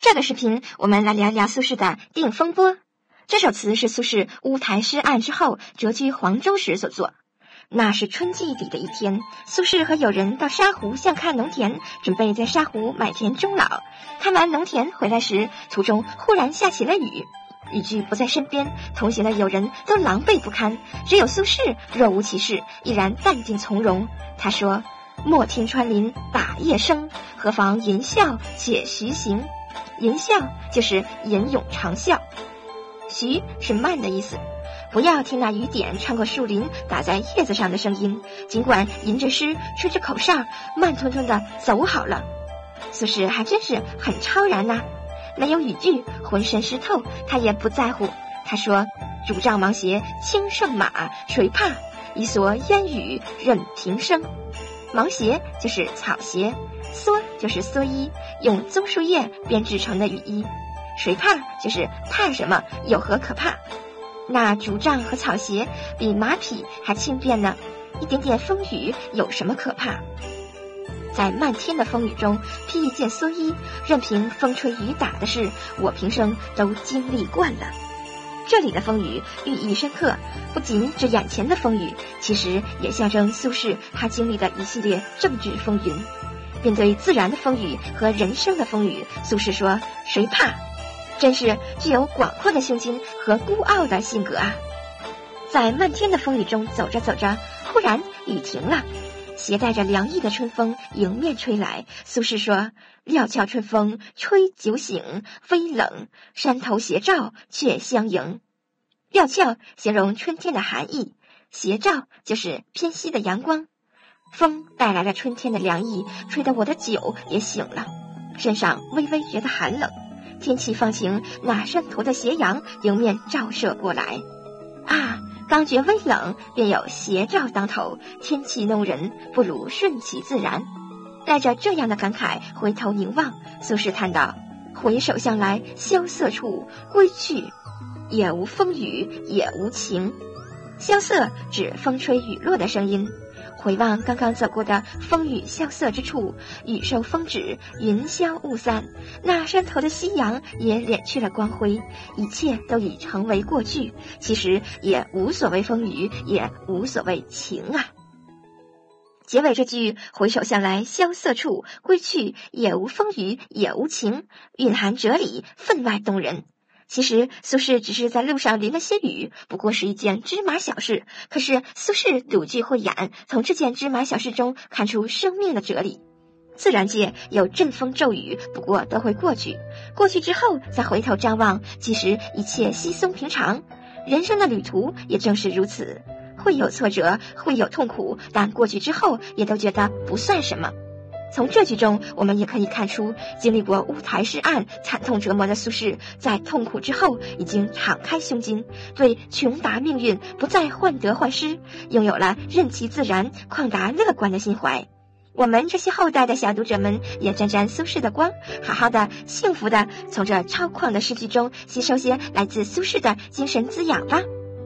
这个视频我们来聊聊苏轼的《定风波》。这首词是苏轼乌台诗案之后谪居黄州时所作。那是春季底的一天，苏轼和友人到沙湖相看农田，准备在沙湖买田终老。看完农田回来时，途中忽然下起了雨，雨具不在身边，同行的友人都狼狈不堪，只有苏轼若无其事，依然淡定从容。他说：“莫听穿林打叶声，何妨吟啸且徐行。”吟啸就是吟咏长啸，徐是慢的意思。不要听那雨点穿过树林打在叶子上的声音，尽管吟着诗吹着口哨，慢吞吞的走好了。苏轼还真是很超然呐，没有雨具，浑身湿透，他也不在乎。他说：“竹杖芒鞋轻胜马，谁怕？一蓑烟雨任平生。”芒鞋就是草鞋，蓑就是蓑衣，用棕树叶编制成的雨衣。谁怕就是怕什么，有何可怕？那竹杖和草鞋比马匹还轻便呢，一点点风雨有什么可怕？在漫天的风雨中披一件蓑衣，任凭风吹雨打的事，我平生都经历惯了。这里的风雨寓意深刻，不仅指眼前的风雨，其实也象征苏轼他经历的一系列政治风云。面对自然的风雨和人生的风雨，苏轼说：“谁怕？”真是具有广阔的胸襟和孤傲的性格啊！在漫天的风雨中走着走着，忽然雨停了，携带着凉意的春风迎面吹来。苏轼说：“料峭春风吹酒醒，微冷，山头斜照却相迎。”料峭形容春天的寒意，斜照就是偏西的阳光。风带来了春天的凉意，吹得我的酒也醒了，身上微微觉得寒冷。天气放晴，那山头的斜阳迎面照射过来，刚觉微冷，便有斜照当头，天气弄人，不如顺其自然。带着这样的感慨回头凝望，苏轼叹道：“回首向来萧瑟处，归去，也无风雨也无晴。”萧瑟指风吹雨落的声音。回望刚刚走过的风雨萧瑟之处，雨受风止，云消雾散，那山头的夕阳也敛去了光辉，一切都已成为过去，其实也无所谓风雨，也无所谓晴啊。结尾这句“回首向来萧瑟处，归去，也无风雨也无晴”，蕴含哲理，分外动人。其实苏轼只是在路上淋了些雨，不过是一件芝麻小事，可是苏轼笃具慧眼，从这件芝麻小事中看出生命的哲理。自然界有阵风骤雨，不过都会过去，过去之后再回头张望，其实一切稀松平常。人生的旅途也正是如此，会有挫折，会有痛苦，但过去之后也都觉得不算什么。从这句中我们也可以看出，经历过乌台诗案惨痛折磨的苏轼，在痛苦之后已经敞开胸襟，对穷达命运不再患得患失，拥有了任其自然旷达乐观的心怀。我们这些后代的小读者们也沾沾苏轼的光，好好的幸福的从这超旷的诗句中吸收些来自苏轼的精神滋养吧。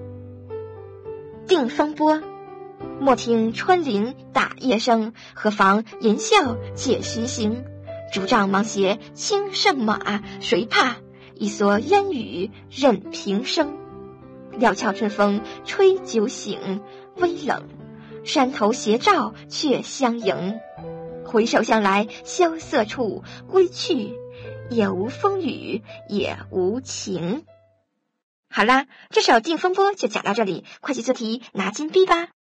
定风波。莫听穿林打叶声，何妨吟啸且徐行。竹杖芒鞋轻胜马，谁怕？一蓑烟雨任平生。料峭春风吹酒醒，微冷，山头斜照却相迎。回首向来萧瑟处，归去，也无风雨也无晴。好啦，这首《定风波》就讲到这里，快去做题拿金币吧。